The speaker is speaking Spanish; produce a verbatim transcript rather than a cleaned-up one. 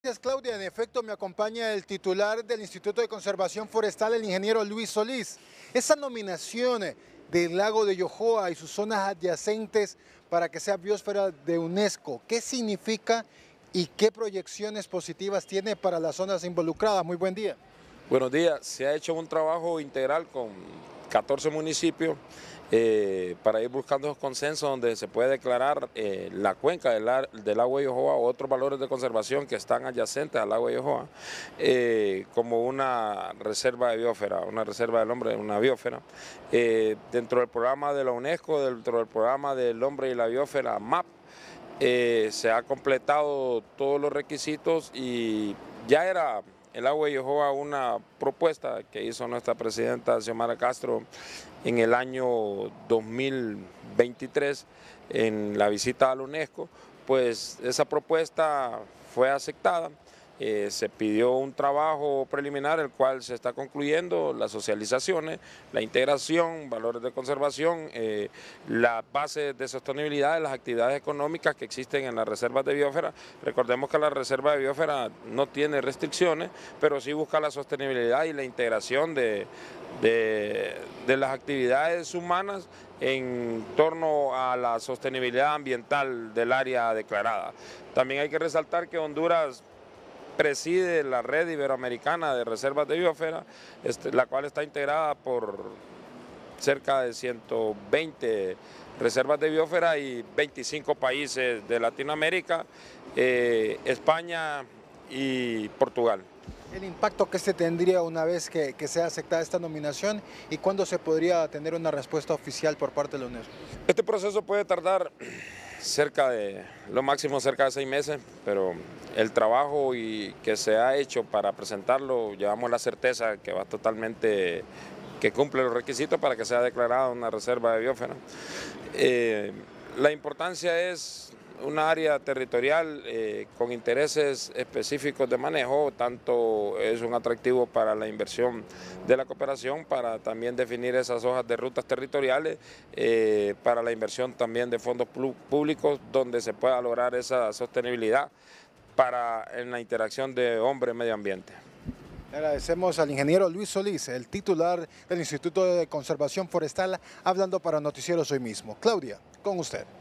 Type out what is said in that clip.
Gracias, Claudia. En efecto, me acompaña el titular del Instituto de Conservación Forestal, el ingeniero Luis Solís. Esa nominación del lago de Yohoa y sus zonas adyacentes para que sea biosfera de UNESCO, ¿qué significa y qué proyecciones positivas tiene para las zonas involucradas? Muy buen día. Buenos días. Se ha hecho un trabajo integral con catorce municipios eh, para ir buscando esos consensos donde se puede declarar eh, la cuenca del, del lago de Yohoa o otros valores de conservación que están adyacentes al lago de Yohoa eh, como una reserva de biosfera, una reserva del hombre, una biosfera. Eh, dentro del programa de la UNESCO, dentro del programa del hombre y la biosfera M A P, eh, se ha completado todos los requisitos y ya era el lago de Yohoa una propuesta que hizo nuestra presidenta Xiomara Castro en el año dos mil veintitrés en la visita a la UNESCO. Pues esa propuesta fue aceptada. Eh, se pidió un trabajo preliminar, el cual se está concluyendo, las socializaciones, la integración, valores de conservación, eh, las bases de sostenibilidad de las actividades económicas que existen en las reservas de biosfera. Recordemos que la reserva de biosfera no tiene restricciones, pero sí busca la sostenibilidad y la integración de, de, de las actividades humanas en torno a la sostenibilidad ambiental del área declarada. También hay que resaltar que Honduras preside la red iberoamericana de reservas de biosfera, este, la cual está integrada por cerca de ciento veinte reservas de biosfera y veinticinco países de Latinoamérica, eh, España y Portugal. El impacto que se tendría una vez que, que sea aceptada esta nominación y cuándo se podría tener una respuesta oficial por parte de la UNESCO. Este proceso puede tardar cerca de, lo máximo cerca de seis meses, pero el trabajo y que se ha hecho para presentarlo, llevamos la certeza que va totalmente, que cumple los requisitos para que sea declarada una reserva de biosfera. Eh, la importancia es una área territorial eh, con intereses específicos de manejo, tanto es un atractivo para la inversión de la cooperación, para también definir esas hojas de rutas territoriales, eh, para la inversión también de fondos públicos donde se pueda lograr esa sostenibilidad para en la interacción de hombre-medio ambiente. Agradecemos al ingeniero Luis Solís, el titular del Instituto de Conservación Forestal, hablando para Noticieros Hoy Mismo. Claudia, con usted.